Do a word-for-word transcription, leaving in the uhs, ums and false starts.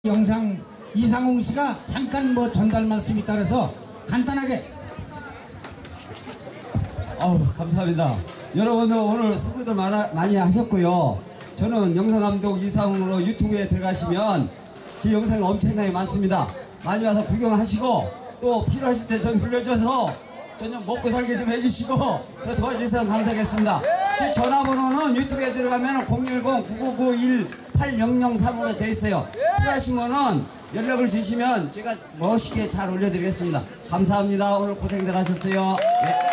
영상 이상홍 씨가 잠깐 뭐 전달 말씀이 있다 그래서 간단하게. 어우, 감사합니다. 여러분들 오늘 수고들 많아, 많이 하셨고요. 저는 영상감독 이상홍으로 유튜브에 들어가시면 제 영상이 엄청나게 많습니다. 많이 와서 구경하시고 또 필요하실 때 좀 불러줘서 저녁 먹고 살게 좀 해주시고 도와주셔서 감사하겠습니다. 제 전화번호는 유튜브에 들어가면 공일공 구구구일 팔공공삼으로 되어 있어요. 필요하시면은 연락을 주시면 제가 멋있게 잘 올려드리겠습니다. 감사합니다. 오늘 고생들 하셨어요. 네.